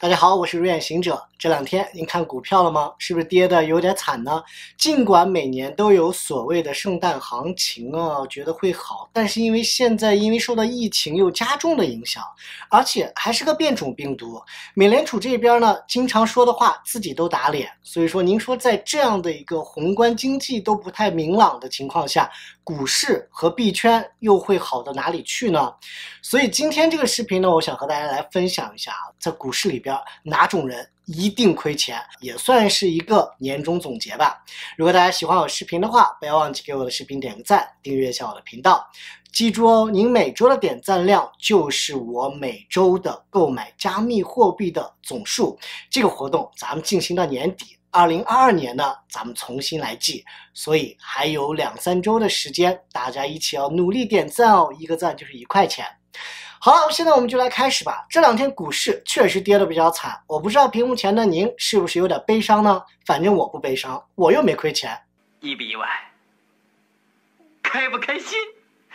大家好，我是如眼行者。这两天您看股票了吗？是不是跌得有点惨呢？尽管每年都有所谓的圣诞行情啊，觉得会好，但是因为现在受到疫情又加重的影响，而且还是个变种病毒，美联储这边呢经常说的话自己都打脸，所以说您说在这样的一个宏观经济都不太明朗的情况下，股市和币圈又会好到哪里去呢？所以今天这个视频呢，我想和大家来分享一下在股市里边哪种人一定亏钱，也算是一个年终总结吧。如果大家喜欢我视频的话，不要忘记给我的视频点个赞，订阅一下我的频道。记住哦，您每周的点赞量就是我每周的购买加密货币的总数。这个活动咱们进行到年底，2022年呢，咱们重新来记，所以还有2-3周的时间，大家一起要努力点赞哦，一个赞就是1块钱。好了，现在我们就来开始吧。这两天股市确实跌得比较惨，我不知道屏幕前的您是不是有点悲伤呢？反正我不悲伤，我又没亏钱。 意不意外？开不开心？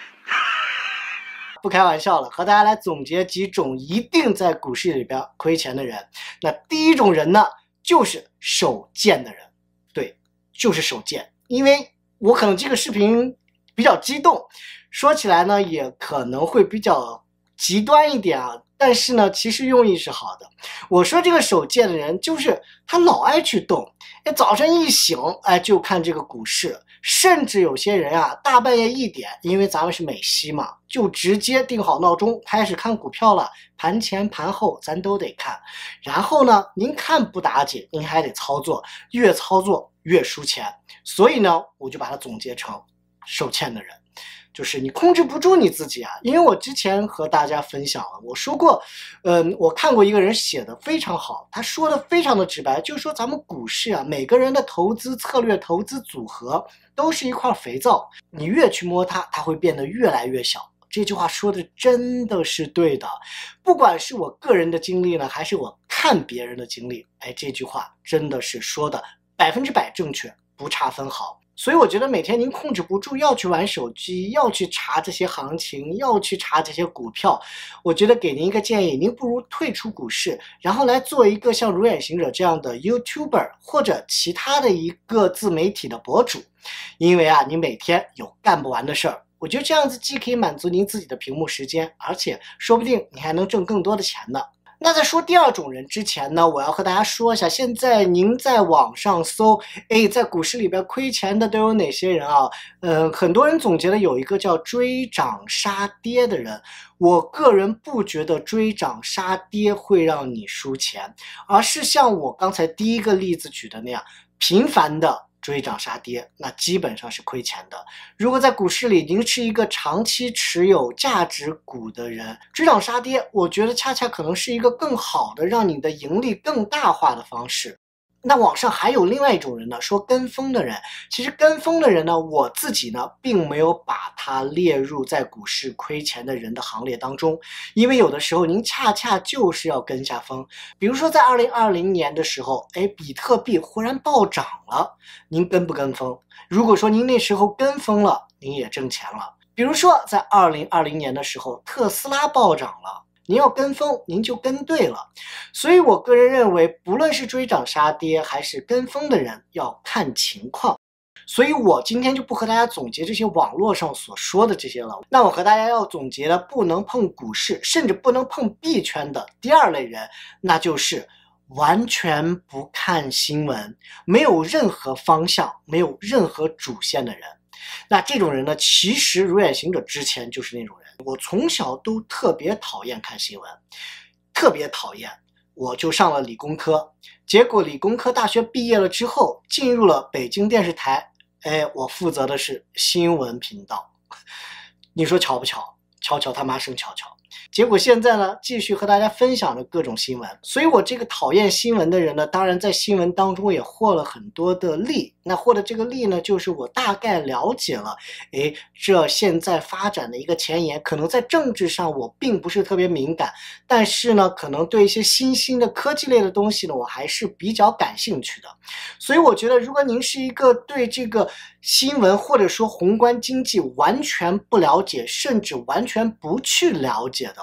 不开玩笑了，和大家来总结几种一定在股市里边亏钱的人。那第一种人呢，就是手贱的人。对，就是手贱。因为我可能这个视频比较激动，说起来呢也可能会比较极端一点啊，但是呢其实用意是好的。我说这个手贱的人就是他老爱去动，早晨一醒就看这个股市，甚至有些人啊大半夜1点，因为咱们是美西嘛，就直接定好闹钟开始看股票了，盘前盘后咱都得看。然后呢您看不打紧，您还得操作，越操作越输钱。所以呢我就把它总结成手欠的人，就是你控制不住你自己啊。因为我之前和大家分享了，我说过我看过一个人写的非常好，他说的非常的直白，就是说咱们股市啊，每个人的投资策略、投资组合都是一块肥皂，你越去摸它，它会变得越来越小。这句话说的真的是对的，不管是我个人的经历呢，还是我看别人的经历，这句话真的是说的100%正确，不差分毫。所以我觉得每天您控制不住要去玩手机，要去查这些行情，要去查这些股票，我觉得给您一个建议，您不如退出股市，然后来做一个像如眼行者这样的 YouTuber 或者其他的一个自媒体的博主。因为啊你每天有干不完的事儿，我觉得这样子既可以满足您自己的屏幕时间，而且说不定你还能挣更多的钱呢。那在说第二种人之前呢，我要和大家说一下，现在您在网上搜在股市里边亏钱的都有哪些人啊？很多人总结了有一个叫追涨杀跌的人。我个人不觉得追涨杀跌会让你输钱，而是像我刚才第一个例子举的那样，频繁的追涨杀跌，那基本上是亏钱的。如果在股市里您是一个长期持有价值股的人，追涨杀跌，我觉得恰恰可能是一个更好的让你的盈利更大化的方式。那网上还有另外一种人呢，说跟风的人。其实跟风的人呢，我自己呢并没有把他列入在股市亏钱的人的行列当中，因为有的时候您恰恰就是要跟下风。比如说在2020年的时候，比特币忽然暴涨了，您跟不跟风？如果说您那时候跟风了，您也挣钱了。比如说在2020年的时候，特斯拉暴涨了，您要跟风，您就跟对了。所以我个人认为，不论是追涨杀跌还是跟风的人，要看情况。所以我今天就不和大家总结这些网络上所说的这些了。那我和大家要总结的不能碰股市，甚至不能碰币圈的第二类人，那就是完全不看新闻，没有任何方向，没有任何主线的人。那这种人呢，其实如眼行者之前就是那种人。我从小都特别讨厌看新闻，特别讨厌。我就上了理工科，结果理工科大学毕业了之后，进入了北京电视台，我负责的是新闻频道。你说巧不巧？巧巧他妈生巧巧。结果现在呢，继续和大家分享着各种新闻。所以我这个讨厌新闻的人呢，当然在新闻当中也获了很多的利。那获得这个利呢，就是我大概了解了，这现在发展的一个前沿。可能在政治上我并不是特别敏感，但是呢，可能对一些新兴的科技类的东西呢，我还是比较感兴趣的。所以我觉得，如果您是一个对这个新闻或者说宏观经济完全不了解，甚至完全不去了解的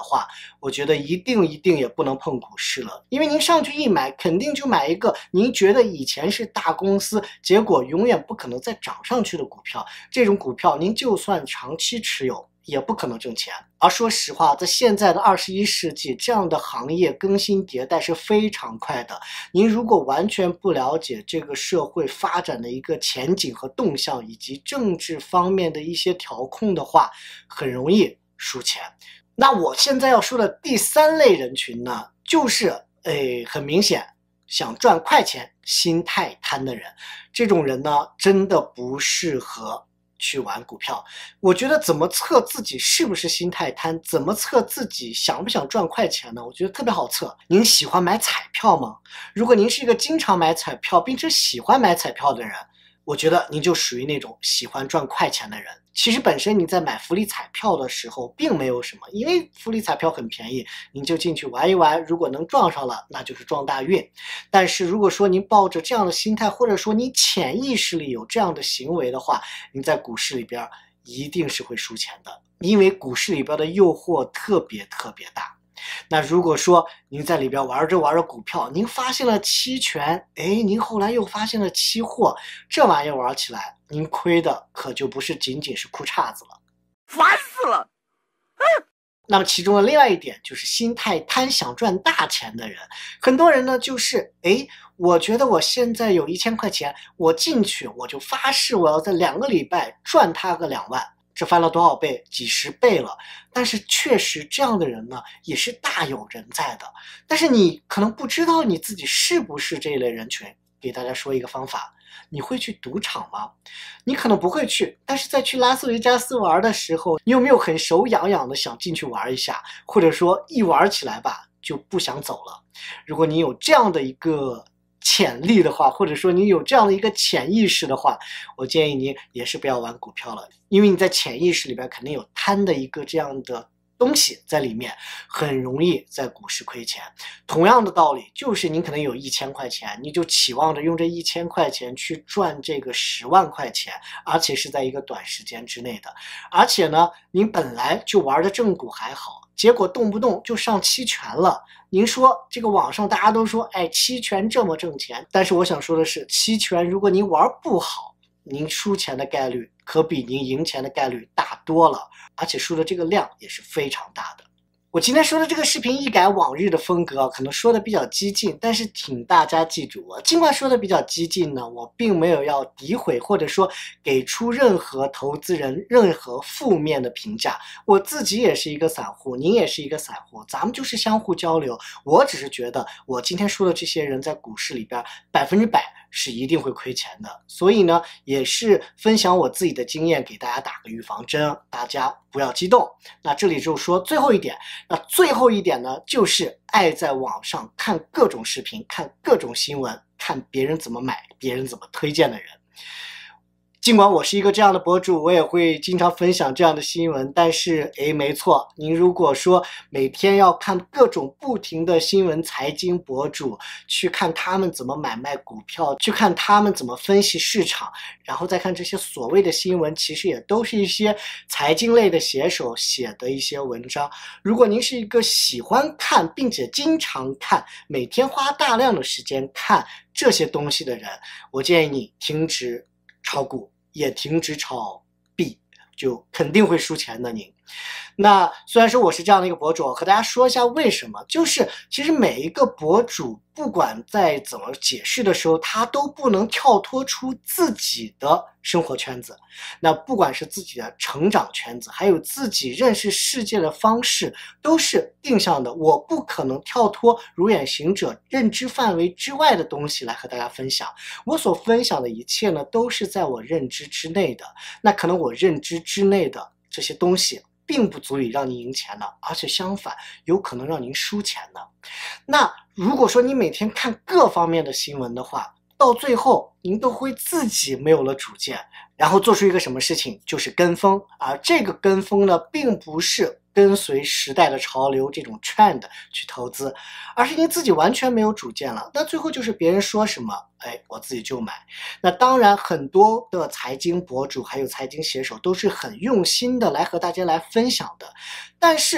话，我觉得一定也不能碰股市了，因为您上去一买，肯定就买一个您觉得以前是大公司，结果永远不可能再涨上去的股票，这种股票您就算长期持有，也不可能挣钱。而说实话，在现在的21世纪，这样的行业更新迭代是非常快的。您如果完全不了解这个社会发展的一个前景和动向，以及政治方面的一些调控的话，很容易输钱。那我现在要说的第3类人群呢，就是很明显想赚快钱、心态贪的人。这种人呢，真的不适合去玩股票。我觉得怎么测自己是不是心态贪，怎么测自己想不想赚快钱呢？我觉得特别好测。您喜欢买彩票吗？如果您是一个经常买彩票并且喜欢买彩票的人，我觉得您就属于那种喜欢赚快钱的人。其实本身你在买福利彩票的时候并没有什么，因为福利彩票很便宜，您就进去玩一玩，如果能撞上了，那就是撞大运。但是如果说您抱着这样的心态，或者说你潜意识里有这样的行为的话，您在股市里边一定是会输钱的，因为股市里边的诱惑特别大。那如果说您在里边玩着股票，您发现了期权，您后来又发现了期货，这玩意儿玩起来，您亏的可就不是仅仅是裤衩子了， 烦死了！ 那么其中的另外一点就是心态贪，想赚大钱的人。很多人呢就是我觉得我现在有1000块钱，我进去我就发誓我要在2个礼拜赚它个2万。这翻了多少倍？几十倍了。但是确实这样的人呢，也是大有人在的。但是你可能不知道你自己是不是这一类人群。给大家说一个方法，你会去赌场吗？你可能不会去，但是在去拉斯维加斯玩的时候，你有没有很手痒痒的想进去玩一下？或者说一玩起来吧，就不想走了？如果你有这样的一个潜力的话，或者说你有这样的一个潜意识的话，我建议您也是不要玩股票了，因为你在潜意识里边肯定有贪的一个这样的东西在里面，很容易在股市亏钱。同样的道理，就是您可能有1000块钱，你就期望着用这1000块钱去赚这个10万块钱，而且是在一个短时间之内的。而且呢，您本来就玩的正股还好，结果动不动就上期权了。您说这个网上大家都说，期权这么挣钱，但是我想说的是，期权如果您玩不好，您输钱的概率可比您赢钱的概率大多了，而且输的这个量也是非常大的。我今天说的这个视频一改往日的风格，可能说的比较激进，但是请大家记住，尽管说的比较激进呢，我并没有要诋毁或者说给出任何投资人任何负面的评价。我自己也是一个散户，您也是一个散户，咱们就是相互交流。我只是觉得我今天说的这些人在股市里边100%是一定会亏钱的，所以呢，也是分享我自己的经验，给大家打个预防针，大家不要激动。那这里就说最后一点，那最后一点呢，就是爱在网上看各种视频，看各种新闻，看别人怎么买，别人怎么推荐的人。尽管我是一个这样的博主，我也会经常分享这样的新闻，但是没错，您如果说每天要看各种不停的新闻财经博主，去看他们怎么买卖股票，去看他们怎么分析市场，然后再看这些所谓的新闻，其实也都是一些财经类的写手写的一些文章。如果您是一个喜欢看并且经常看，每天花大量的时间看这些东西的人，我建议你停止炒股，也停止炒币，就肯定会输钱的您。那虽然说我是这样的一个博主，和大家说一下为什么，就是其实每一个博主不管在怎么解释的时候，他都不能跳脱出自己的生活圈子，那不管是自己的成长圈子，还有自己认识世界的方式，都是定向的。我不可能跳脱如远行者认知范围之外的东西来和大家分享，我所分享的一切呢，都是在我认知之内的。那可能我认知之内的这些东西并不足以让您赢钱呢，而且相反，有可能让您输钱呢。那如果说你每天看各方面的新闻的话，到最后您都会自己没有了主见，然后做出一个什么事情，就是跟风。而这个跟风呢，并不是跟随时代的潮流这种 trend 去投资，而是您自己完全没有主见了。那最后就是别人说什么，我自己就买。那当然，很多的财经博主还有财经写手都是很用心的来和大家来分享的，但是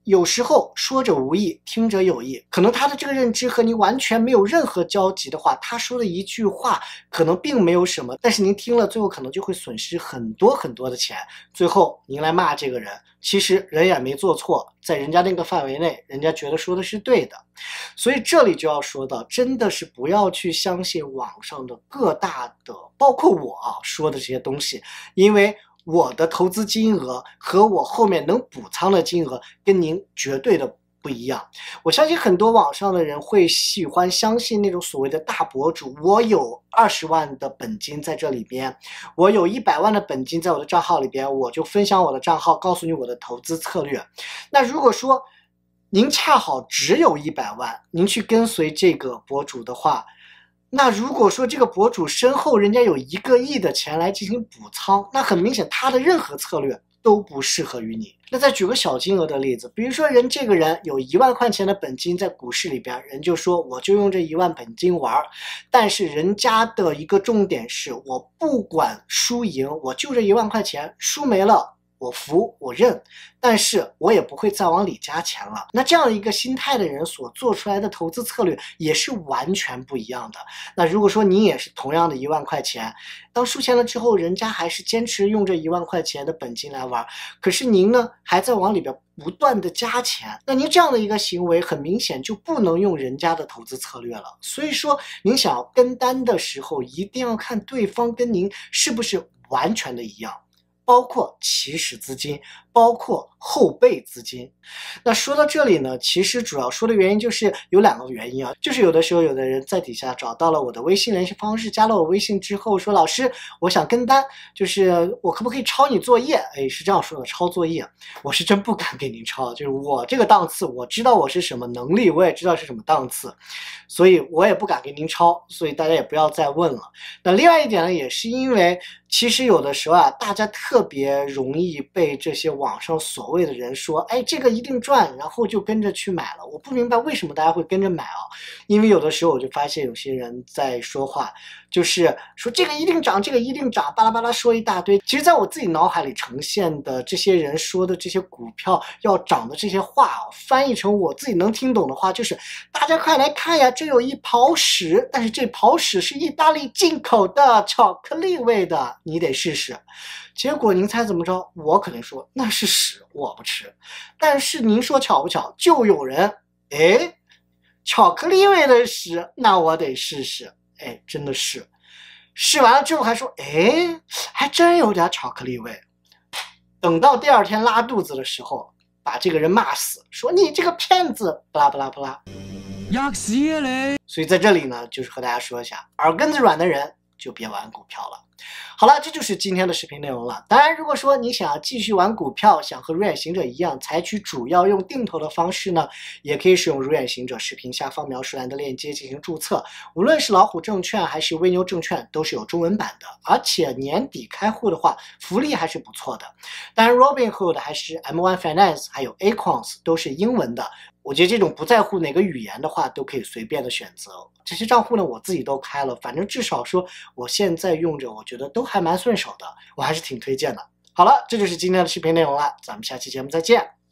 有时候说者无意，听者有意，可能他的这个认知和您完全没有任何交集的话，他说的一句话可能并没有什么，但是您听了最后可能就会损失很多很多的钱，最后您来骂这个人，其实人也没做错，在人家那个范围内，人家觉得说的是对的。所以这里就要说到，真的是不要去相信网上的各大的，包括我说的这些东西，因为我的投资金额和我后面能补仓的金额跟您绝对的不一样。我相信很多网上的人会喜欢相信那种所谓的大博主，我有20万的本金在这里边，我有100万的本金在我的账号里边，我就分享我的账号，告诉你我的投资策略。那如果说您恰好只有100万，您去跟随这个博主的话，那如果说这个博主身后人家有1个亿的钱来进行补仓，那很明显他的任何策略都不适合于你。那再举个小金额的例子，比如说这个人有1万块钱的本金在股市里边，人就说我就用这1万本金玩，但是人家的一个重点是我不管输赢，我就这1万块钱，输没了我服我认，但是我也不会再往里加钱了。那这样一个心态的人所做出来的投资策略也是完全不一样的。那如果说你也是同样的1万块钱，当输钱了之后，人家还是坚持用这1万块钱的本金来玩，可是您呢还在往里边不断的加钱，那您这样的一个行为很明显就不能用人家的投资策略了。所以说您想要跟单的时候，一定要看对方跟您是不是完全的一样，包括起始资金，包括后备资金。那说到这里呢，其实主要说的原因就是有2个原因啊，就是有的时候有的人在底下找到了我的微信联系方式，加了我微信之后说老师我想跟单，就是我可不可以抄你作业？是这样说的，抄作业我是真不敢给您抄，就是我这个档次我知道我是什么能力，我也知道是什么档次，所以我也不敢给您抄，所以大家也不要再问了。那另外一点呢，也是因为其实有的时候大家特别容易被这些网上所谓的人说这个一定赚，然后就跟着去买了。我不明白为什么大家会跟着买因为有的时候我就发现有些人在说话，就是说这个一定涨，这个一定涨，巴拉巴拉说一大堆。其实在我自己脑海里呈现的这些人说的这些股票要涨的这些话翻译成我自己能听懂的话，就是大家快来看呀，这有一跑屎，但是这跑屎是意大利进口的巧克力味的，你得试试。结果您猜怎么着？我肯定说那是屎，我不吃。但是您说巧不巧，就有人巧克力味的屎，那我得试试。真的是试完了之后还说还真有点巧克力味。等到第2天拉肚子的时候，把这个人骂死，说你这个骗子，不拉不拉不拉，吔屎啊你！所以在这里呢，就是和大家说一下，耳根子软的人就别玩股票了。好了，这就是今天的视频内容了。当然，如果说你想要继续玩股票，想和如远行者一样采取主要用定投的方式呢，也可以使用如远行者视频下方描述栏的链接进行注册。无论是老虎证券还是微牛证券，都是有中文版的，而且年底开户的话，福利还是不错的。当然 ，Robinhood 还是 M1 Finance 还有 Acorns 都是英文的。我觉得这种不在乎哪个语言的话，都可以随便的选择。这些账户呢，我自己都开了，反正至少说我现在用着，我觉得都还蛮顺手的，我还是挺推荐的。好了，这就是今天的视频内容了，咱们下期节目再见。